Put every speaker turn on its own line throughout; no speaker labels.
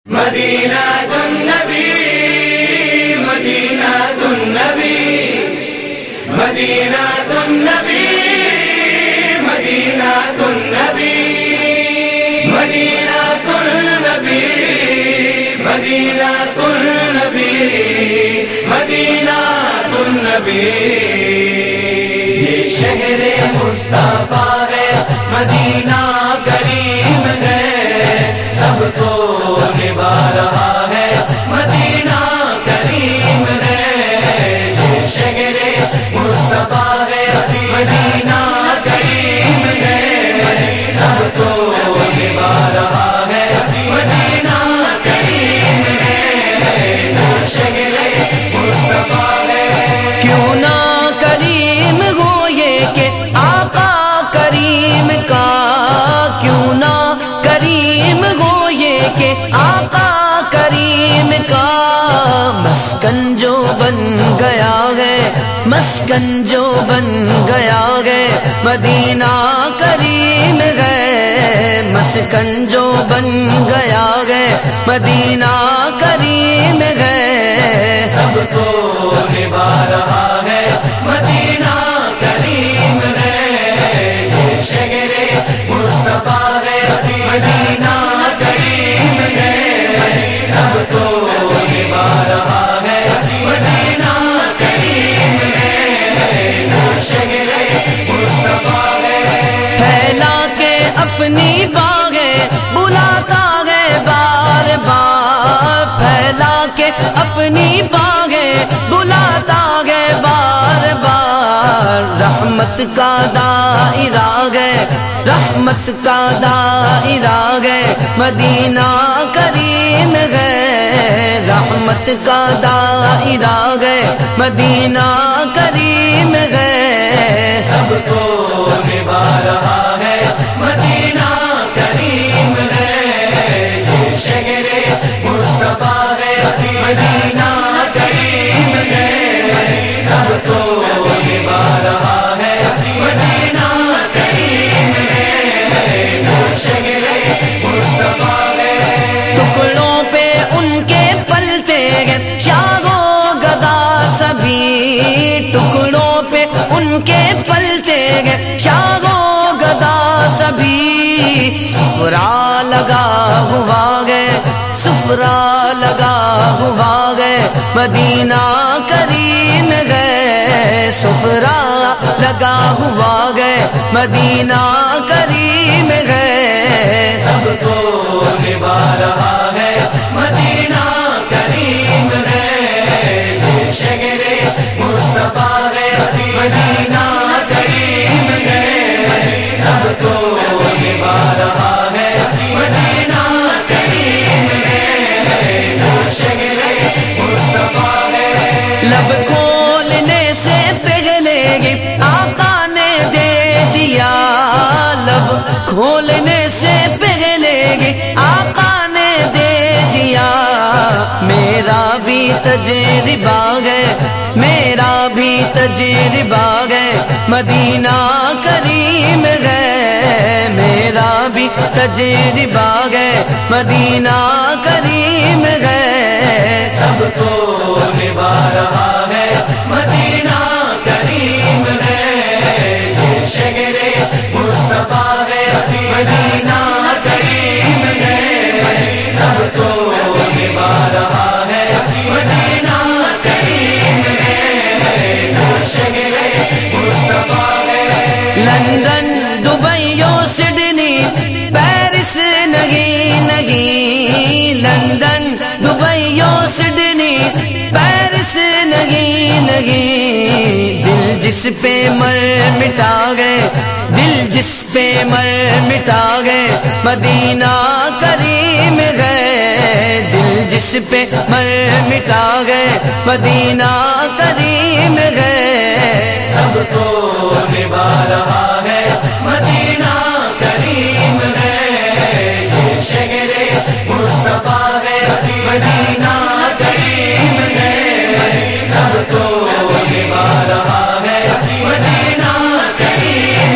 مدینہ النبی مدینہ النبی مدینہ النبی مدینہ النبی مدینہ النبی مدینہ النبی مدینہ النبی یہ شہر مصطفیٰ ہے مدینہ کریم ہے سب کو نبھا رہا ہے مدینہ کریم ہے یہ شہر مصطفیٰ ہے مدینہ کریم ہے سب کو نبھا رہا ہے مدینہ کریم ہے یہ شہر مصطفیٰ ہے کیوں نہ کریم ہو یہ کہ آقا کریم کا کیوں نہ کریم ہو یہ کہ آقا کریم کا مسکن جو بن گیا ہے مسکن جو بن گیا ہے مدینہ کریم ہے مسکن جو بن گیا ہے مدینہ کریم ہے سب کو نبھا رہا ہے مدینہ کریم ہے یہ شہر مصطفیٰ ہے مدینہ کریم ہے سب کو نبھا رہا ہے مدینہ کریم ہے یہ شہر مصطفیٰ ہے پھیلا کے اپنی باغیں بلاتا ہے بار بار پھیلا کے اپنی باغیں بلاتا ہے بار بار رحمت کا دائرہ ہے رحمت کا دائرہ ہے مدینہ کریم ہے رحمت کا دائرہ ہے مدینہ کریم ہے سب کو نبھا رہا ہے مدینہ کریم ہے یہ شہر مصطفیٰ ہے مدینہ کریم ہے سب کو نبھا رہا ہے مدینہ کریم ہے یہ شہر مصطفیٰ ہے ٹکڑوں پہ ان کے پلتے ہیں شاہ و گدا سبھی ٹکڑوں پہ ان کے پلتے ہیں شاہ و گدا سبھی سفرا لگا ہوا ہے سفرا لگا ہوا ہے مدینہ کریم ہے سفرا لگا ہوا ہے مدینہ کریم ہے سب کو نبھا رہا ہے مدینہ کریم ہے یہ شہر مصطفیٰ ہے مدینہ کریم ہے سب کو نبھا رہا ہے مدینہ کریم ہے یہ شہر مصطفیٰ ہے لب کھولنے سے پہلے آقا نے دے دیا لب کھولنے سے پہلے آقا نے دے دیا میرا بھی تجربہ ہے میرا بھی تجربہ ہے مدینہ کریم ہے میرا بھی تجربہ ہے مدینہ کریم ہے سب کو نبھا رہا ہے مدینہ کریم ہے یہ شہر مصطفیٰ ہے مدینہ کریم ہے سب کو نبھا رہا ہے مدینہ کریم ہے یہ شہر مصطفیٰ ہے لندن دبئی اور سڈنی پیرس نہیں نہیں لندن دبئی اور سڈنی پیرس نہیں نہیں دل جس پہ مر مٹا گئے دل جس پہ مر مٹا گئے مدینہ کریم ہے دل جس پہ مر مٹا گئے مدینہ کریم ہے سب کو نبھا رہا ہے مدینہ کریم ہے یہ شہر مصطفیٰ ہے مدینہ کریم ہے سب کو نبھا رہا ہے مدینہ کریم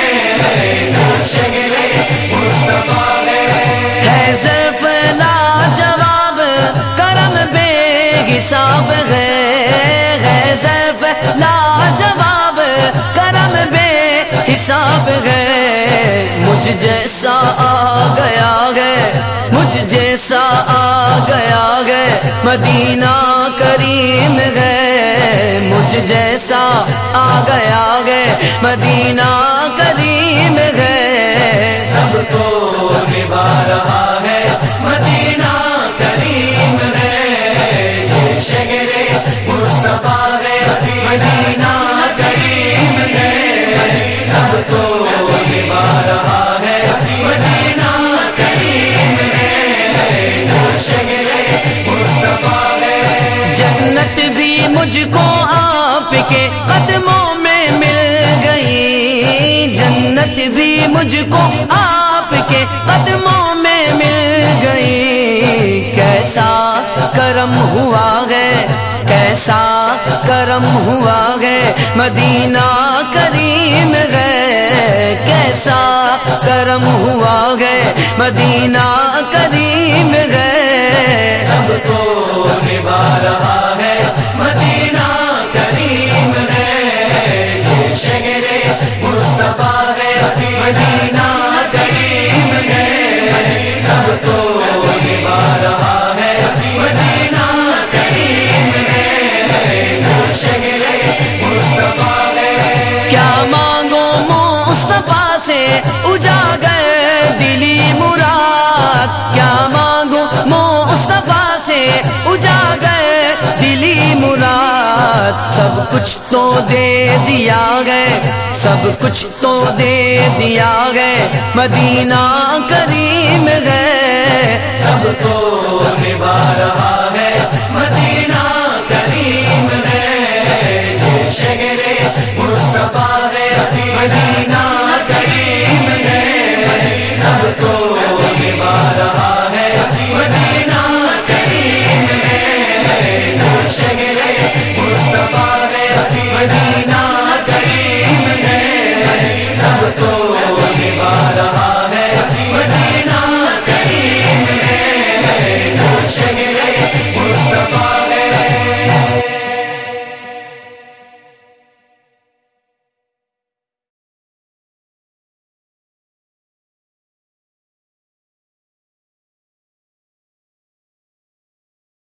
ہے یہ شہر مصطفیٰ ہے ظرف لاجواب
حساب ہے ضیف لاجواب کرم بے حساب ہے مجھ جیسا آ گیا ہے مجھ جیسا آ گیا ہے مدینہ کریم ہے مجھ جیسا آ گیا ہے مدینہ کریم ہے
سب کو نبھا رہا ہے مدینہ کریم ہے یہ شہر مصطفیٰ ہے مدینہ کریم ہے سب کو نبھا رہا ہے مدینہ کریم ہے یہ شہر مصطفیٰ ہے
جنت بھی مجھ کو آپ کے قدموں میں مل گئی جنت بھی مجھ کو آپ کے قدموں میں مل گئی کیسا کرم ہوا ہے کیسا کرم ہوا ہے مدینہ کریم ہے کیسا کرم ہوا ہے مدینہ کریم ہے
سب کو نبھا رہا ہے مدینہ کریم ہے یہ شہر مصطفیٰ ہے مدینہ کریم ہے سب کو نبھا رہا ہے مدینہ کریم ہے یہ شہر مصطفیٰ ہے
کیا مانگو مصطفیٰ سے اجاگر دلی مراد کیا مانگو مصطفیٰ سے اجاگر دلی مراد سب کچھ تو دے دیا گئے سب کچھ تو دے دیا گئے مدینہ کریم ہے
سب کو نبھا رہا